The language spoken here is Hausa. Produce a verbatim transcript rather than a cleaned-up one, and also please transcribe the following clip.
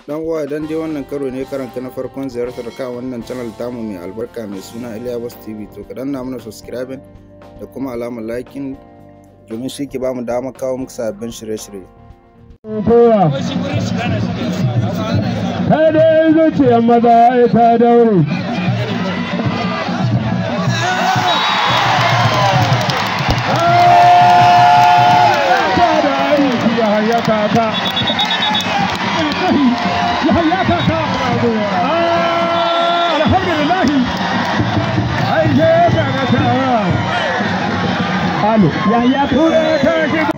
Dan uwa idan dai wannan karo ne karanka na farkon ziyartar ka wannan channel tamu mai albarka mai suna Iliya Boss T V, to ka danna mana subscribing da kuma alamar liking domin shi ke bamu dama kawo muku sabbin shirye-shirye. Kai dai zuciyar maza ta daure. Ya kaka. Ya kaka. Alhamdulillah. Ai je ga ta. Alo, ya ya